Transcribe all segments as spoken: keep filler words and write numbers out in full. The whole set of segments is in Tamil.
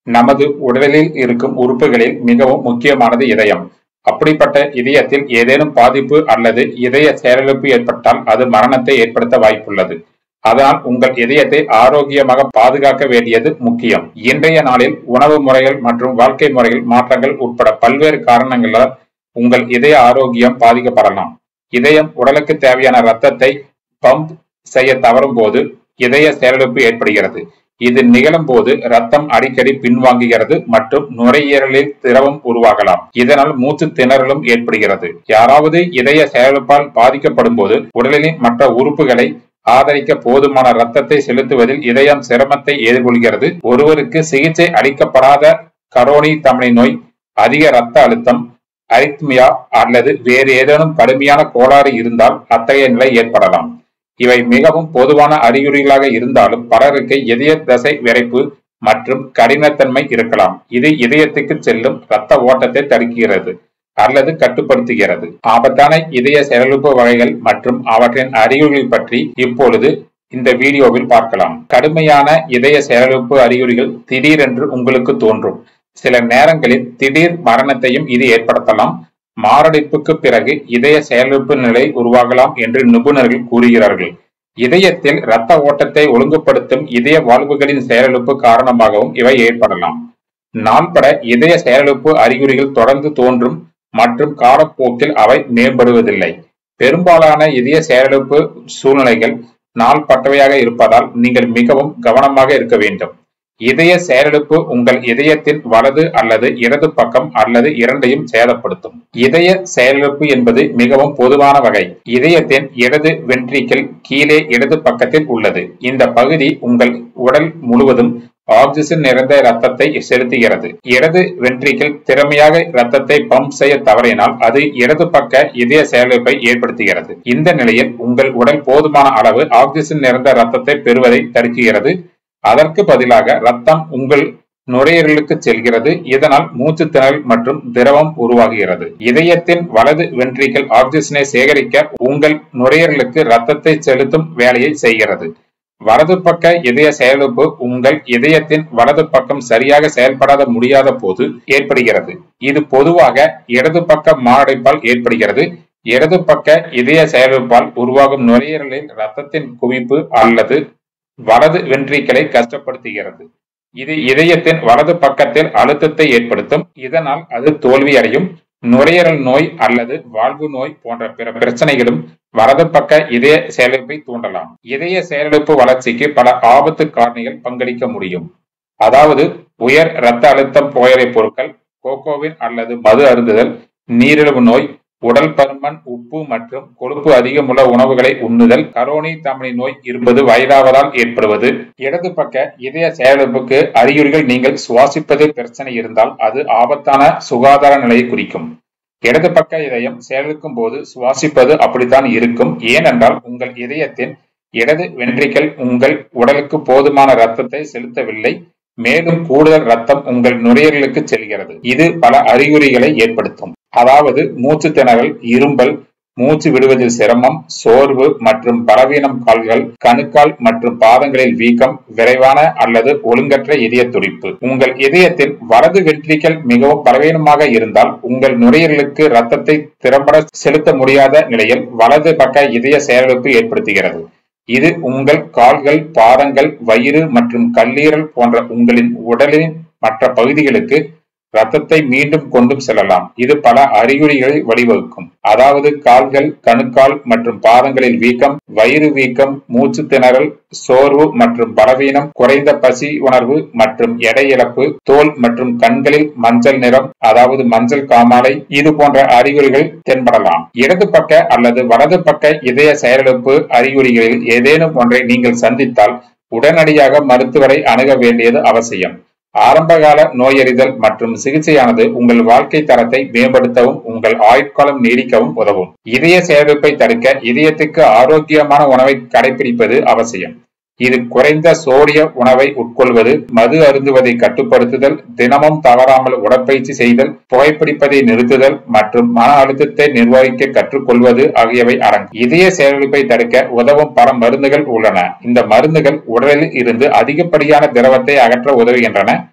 நமது உடலில் இருக்கும் உறுப்புகளில் மிகவும் முக்கியமானது இதயம். அப்படிப்பட்ட இதயத்தில் ஏதேனும் பாதிப்பு அல்லது இதய செயலிழப்பு ஏற்பட்டால் அது மரணத்தை ஏற்படுத்த வாய்ப்புள்ளது. அதனால் உங்கள் இதயத்தை ஆரோக்கியமாக பாதுகாக்க வேண்டியது முக்கியம். இன்றைய நாளில் உணவு முறைகள் மற்றும் வாழ்க்கை முறைகள் மாற்றங்கள் உட்பட பல்வேறு காரணங்களால் உங்கள் இதய ஆரோக்கியம் பாதிக்கப்படலாம். இதயம் உடலுக்கு தேவையான இரத்தத்தை பம்ப் செய்ய தவறும் போது இதய செயலிழப்பு ஏற்படுகிறது. இது நிகழும் போது ரத்தம் அடிக்கடி பின்வாங்குகிறது மற்றும் நுரையீரலில் திரவம் உருவாகலாம். இதனால் மூச்சு திணறலும் ஏற்படுகிறது. யாராவது இதய செயலிழப்பால் பாதிக்கப்படும் போது உடலின் மற்ற உறுப்புகளை ஆதரிக்க போதுமான ரத்தத்தை செலுத்துவதில் இதயம் சிரமத்தை எதிர்கொள்கிறது. ஒருவருக்கு சிகிச்சை அளிக்கப்படாத கரோனி தமனி நோய், அதிக இரத்த அழுத்தம், அரித்மியா அல்லது வேறு ஏதேனும் கடுமையான கோளாறு இருந்தால் அத்தகைய நிலை ஏற்படலாம். இவை மிகவும் பொதுவான அறிகுறிகளாக இருந்தாலும் பலருக்கு இதய தசை விரைப்பு மற்றும் கடினத்தன்மை இருக்கலாம். இது இதயத்துக்கு செல்லும் இரத்த ஓட்டத்தை தடுக்கிறது அல்லது கட்டுப்படுத்துகிறது. ஆபத்தான இதய செயலிழப்பு வகைகள் மற்றும் அவற்றின் அறிகுறிகள் பற்றி இப்பொழுது இந்த வீடியோவில் பார்க்கலாம். கடுமையான இதய செயலிழப்பு அறிகுறிகள் திடீரென்று உங்களுக்கு தோன்றும். சில நேரங்களில் திடீர் மரணத்தையும் இது ஏற்படுத்தலாம். மாரடைப்புக்கு பிறகு இதய செயலிழப்பு நிலை உருவாகலாம் என்று நிபுணர்கள் கூறுகிறார்கள். இதயத்தில் இரத்த ஓட்டத்தை ஒழுங்குபடுத்தும் இதய வால்வுகளின் செயலிழப்பு காரணமாகவும் இவை ஏற்படலாம். நாள்பட இதய செயலிழப்பு அறிகுறிகள் தொடர்ந்து தோன்றும் மற்றும் காலப்போக்கில் அவை மேம்படுவதில்லை. பெரும்பாலான இதய செயலிழப்பு சூழ்நிலைகள் நாள்பட்டவையாக இருப்பதால் நீங்கள் மிகவும் கவனமாக இருக்க வேண்டும். இதய செயலிழப்பு உங்கள் இதயத்தின் வலது அல்லது இடது பக்கம் அல்லது இரண்டையும் சேதப்படுத்தும். இதய செயலிழப்பு என்பது மிகவும் பொதுவான வகை. இதயத்தின் இடது வென்ட்ரிக்கிள் கீழே இடது பக்கத்தில் உள்ளது. இந்த பகுதி உங்கள் உடல் முழுவதும் ஆக்சிஜன் நிறைந்த இரத்தத்தை செலுத்துகிறது. இடது வென்ட்ரிக்கிள் திறமையாக இரத்தத்தை பம்ப் செய்ய தவறினால் அது இடது பக்க இதய செயலிழப்பை ஏற்படுத்துகிறது. இந்த நிலையில் உங்கள் உடல் போதுமான அளவு ஆக்சிஜன் நிறைந்த இரத்தத்தை பெறுவதை தடுக்கிறது. அதற்கு பதிலாக ரத்தம் உங்கள் நுரையீரலுக்கு செல்கிறது. இதனால் மூச்சு திணறல் மற்றும் திரவம் உருவாகிறது. இதயத்தின் வலது வென்ட்ரிக்கிள் ஆக்சிஜனை சேகரிக்க உங்கள் நுரையீரலுக்கு ரத்தத்தை செலுத்தும் வேலையை செய்கிறது. வலது பக்க இதய செயலிழப்பு உங்கள் இதயத்தின் வலது பக்கம் சரியாக செயல்படாத முடியாத போது ஏற்படுகிறது. இது பொதுவாக இடது பக்க மாரடைப்பால் ஏற்படுகிறது. இடது பக்க இதய செயலிழப்பால் உருவாகும் நுரையீரலில் இரத்தத்தின் குவிப்பு அல்லது வலது வென்ட்ரிக்கிளை கஷ்டப்படுத்துகிறது. இது இதயத்தின் வலது பக்கத்தில் அழுத்தத்தை ஏற்படுத்தும். இதனால் அது தோல்வியடையும். நுரையீரல் நோய் அல்லது வாழ்வு நோய் போன்ற பிற பிரச்சனைகளும் வலது பக்க இதய செயலிழப்பை தூண்டலாம். இதய செயலிழப்பு வளர்ச்சிக்கு பல ஆபத்து காரணிகள் பங்களிக்க முடியும். அதாவது உயர் இரத்த அழுத்தம் புகையிலை பொருட்கள், கோகோவின் அல்லது மது அருந்துதல், நீரிழிவு நோய், உடல் பருமன், உப்பு மற்றும் கொழுப்பு அதிகமுள்ள உணவுகளை உண்ணுதல், கரோனி தமனி நோய் இருப்பது வயதாவதால் ஏற்படுவது. இடது பக்க இதய செயலிழப்புக்கு அறிகுறிகள் நீங்கள் சுவாசிப்பதில் பிரச்சனை இருந்தால் அது ஆபத்தான சுகாதார நிலையை குறிக்கும். இடது பக்க இதயம் செயலிழக்கும் போது சுவாசிப்பது அப்படித்தான் இருக்கும். ஏனென்றால் உங்கள் இதயத்தின் இடது வென்ட்ரிக்கிள் உங்கள் உடலுக்கு போதுமான இரத்தத்தை செலுத்தவில்லை. மேலும் கூடுதல் இரத்தம் உங்கள் நுரையீரலுக்கு செல்கிறது. இது பல அறிகுறிகளை ஏற்படுத்தும். அதாவது மூச்சு திணறல், இரும்பல், மூச்சு விடுவதில் சிரமம், சோர்வு மற்றும் பலவீனம், கால்கள், கணுக்கால் மற்றும் பாதங்களில் வீக்கம், விரைவான அல்லது ஒழுங்கற்ற இதய துடிப்பு. உங்கள் இதயத்தில் வலது வென்ட்ரிக்கிள் மிகவும் பலவீனமாக இருந்தால் உங்கள் நுரையீரலுக்கு இரத்தத்தை திறம்பட செலுத்த முடியாத நிலையில் வலது பக்க இதய செயலிழப்பு ஏற்படுத்துகிறது. இது உங்கள் கால்கள், பாதங்கள், வயிறு மற்றும் கல்லீரல் போன்ற உங்களின் உடலின் மற்ற பகுதிகளுக்கு ரத்தத்தை மீண்டும் கொண்டும் செல்லலாம். இது பல அறிகுறிகளை வழிவகுக்கும். அதாவது கால்கள், கணுக்கால் மற்றும் பாதங்களில் வீக்கம், வயிறு வீக்கம், மூச்சு திணறல், சோர்வு மற்றும் பலவீனம், குறைந்த பசி உணர்வு மற்றும் எடை இழப்பு, தோல் மற்றும் கண்களில் மஞ்சள் நிறம் அதாவது மஞ்சள் காமாலை, இது போன்ற அறிகுறிகள் தென்படலாம். இடது பக்க அல்லது வலது பக்க இதய செயலிழப்பு அறிகுறிகளில் ஏதேனும் ஒன்றை நீங்கள் சந்தித்தால் உடனடியாக மருத்துவரை அணுக வேண்டியது அவசியம். ஆரம்பகால நோயறிதல் மற்றும் சிகிச்சையானது உங்கள் வாழ்க்கை தரத்தை மேம்படுத்தவும் உங்கள் ஆயுட்காலம் நீடிக்கவும் உதவும். இதய செயலிழப்பை தடுக்க இதயத்துக்கு ஆரோக்கியமான உணவை கடைபிடிப்பது அவசியம். இது குறைந்த சோடிய உணவை உட்கொள்வது, மது அருந்துவதை கட்டுப்படுத்துதல், தினமும் தவறாமல் உடற்பயிற்சி செய்தல், புகைப்பிடிப்பதை நிறுத்துதல் மற்றும் மன அழுத்தத்தை நிர்வகிக்க கற்றுக்கொள்வது ஆகியவை அடங்கும். இதய செயலிழப்பை தடுக்க உதவும் பல மருந்துகள் உள்ளன. இந்த மருந்துகள் உடலில் இருந்து அதிகப்படியான திரவத்தை அகற்ற உதவுகின்றன.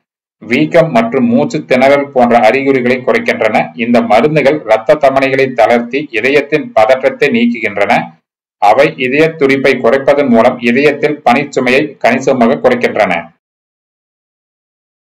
வீக்கம் மற்றும் மூச்சு திணறல் போன்ற அறிகுறிகளை குறைக்கின்றன. இந்த மருந்துகள் இரத்த தமனிகளை தளர்த்தி இதயத்தின் பதற்றத்தை நீக்குகின்றன. அவை இதய துடிப்பை குறைப்பதன் மூலம் இதயத்தில் பணிச்சுமையை கணிசமாக குறைக்கின்றன.